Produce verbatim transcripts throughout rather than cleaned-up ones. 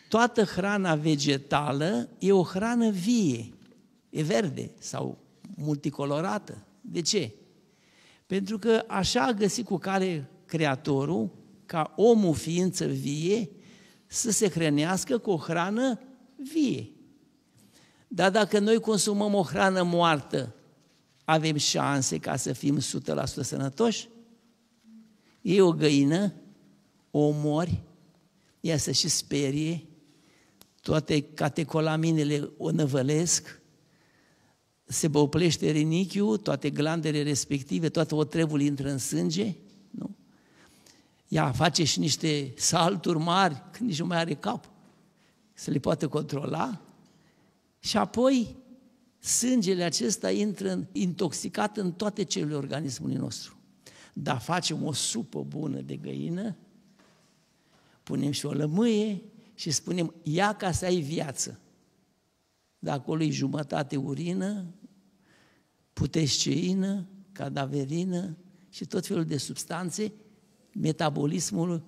toată hrana vegetală e o hrană vie, e verde sau multicolorată. De ce? Pentru că așa a găsit cu cale Creatorul ca omul, ființă vie, să se hrănească cu o hrană vie. Dar dacă noi consumăm o hrană moartă, avem șanse ca să fim o sută la sută sănătoși? Iei o găină, o omori, ea să și sperie, toate catecolaminele o năvălesc, se băuplește rinichiul, toate glandele respective, toate otrăvul intră în sânge, nu? Ea face și niște salturi mari, când nici nu mai are cap, să le poată controla, și apoi sângele acesta intră intoxicat în toate celulele organismului nostru. Dar facem o supă bună de găină, punem și o lămâie și spunem, ia ca să ai viață. De acolo e jumătate urină, putesceină, cadaverină și tot felul de substanțe, metabolismul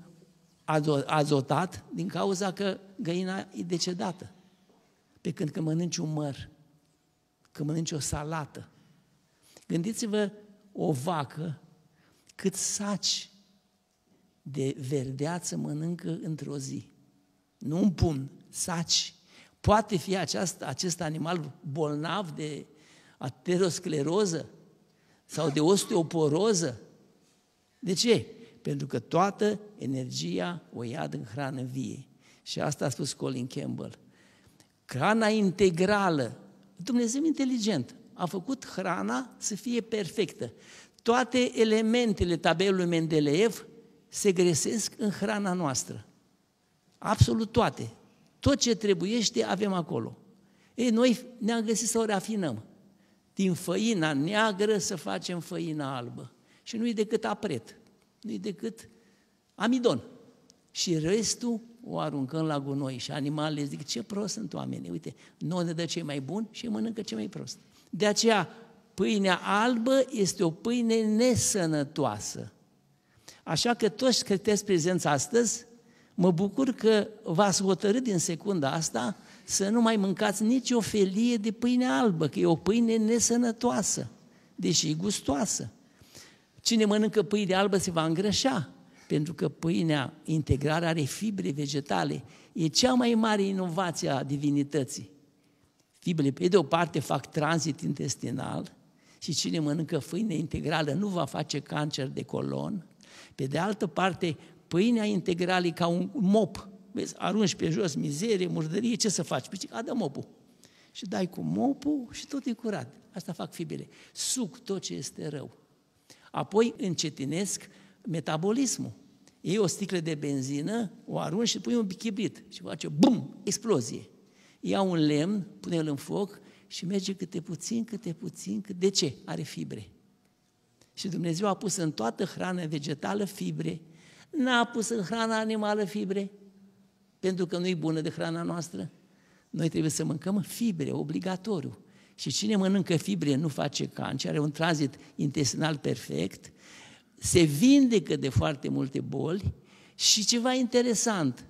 azotat din cauza că găina e decedată. Pe când că mănânci un măr, că mănânci o salată. Gândiți-vă o vacă cât saci de verdeață mănâncă într-o zi. Nu un pumn, saci. Poate fi aceast, acest animal bolnav de ateroscleroză sau de osteoporoză? De ce? Pentru că toată energia o ia din hrană vie. Și asta a spus Colin Campbell. Hrana integrală. Dumnezeu inteligent a făcut hrana să fie perfectă. Toate elementele tabelului Mendeleev se găsesc în hrana noastră. Absolut toate. Tot ce trebuiește avem acolo. Ei, noi ne-am găsit să o rafinăm. Din făina neagră să facem făina albă. Și nu-i decât apret, nu-i decât amidon. Și restul o aruncăm la gunoi și animalele zic, ce prost sunt oamenii, uite, nouă ne dă cei mai buni și mănâncă cei mai prost. De aceea, pâinea albă este o pâine nesănătoasă. Așa că toți că sunteți prezenți astăzi, mă bucur că v-ați hotărât din secunda asta să nu mai mâncați nici o felie de pâine albă, că e o pâine nesănătoasă, deși e gustoasă. Cine mănâncă pâine albă se va îngrășa, pentru că pâinea integrală are fibre vegetale. E cea mai mare inovație a divinității. Fibrele, pe de o parte, fac tranzit intestinal și cine mănâncă pâine integrală nu va face cancer de colon. Pe de altă parte, pâinea integrală e ca un mop. Vezi, arunci pe jos mizerie, murdărie, ce să faci? Păi, adă mopul. Și dai cu mopul și tot e curat. Asta fac fibrele. Suc tot ce este rău. Apoi încetinesc metabolismul. Iei o sticlă de benzină, o arunci și pui un chibrit și face bum, explozie. Ia un lemn, pune-l în foc și merge câte puțin, câte puțin, câte... De ce? Are fibre. Și Dumnezeu a pus în toată hrana vegetală fibre. N-a pus în hrana animală fibre, pentru că nu-i bună de hrana noastră. Noi trebuie să mâncăm fibre, obligatoriu. Și cine mănâncă fibre nu face cancer, are un tranzit intestinal perfect, se vindecă de foarte multe boli și ceva interesant,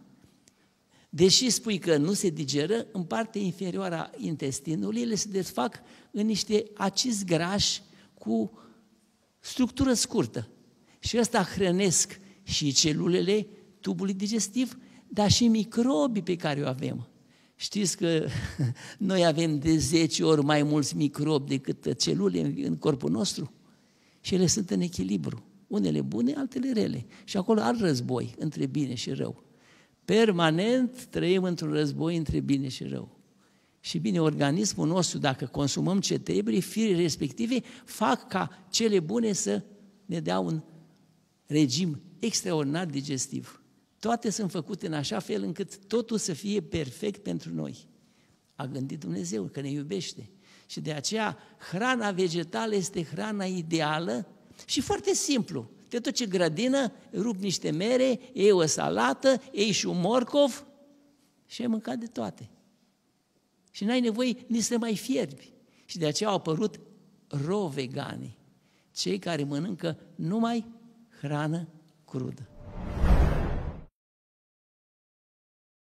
deși spui că nu se digeră, în partea inferioară a intestinului ele se desfac în niște acizi grași cu structură scurtă. Și ăsta hrănesc și celulele tubului digestiv, dar și microbii pe care o avem. Știți că noi avem de zece ori mai mulți microbi decât celule în corpul nostru? Și ele sunt în echilibru. Unele bune, altele rele. Și acolo alt război între bine și rău. Permanent trăim într-un război între bine și rău. Și bine, organismul nostru, dacă consumăm ce trebuie, firile respective fac ca cele bune să ne dea un regim extraordinar digestiv. Toate sunt făcute în așa fel încât totul să fie perfect pentru noi. A gândit Dumnezeu că ne iubește. Și de aceea hrana vegetală este hrana ideală și foarte simplu. Te duci în grădină, rupi niște mere, iei o salată, iei și un morcov și ai mâncat de toate. Și n-ai nevoie nici să mai fierbi. Și de aceea au apărut ro-veganii, cei care mănâncă numai hrană crudă.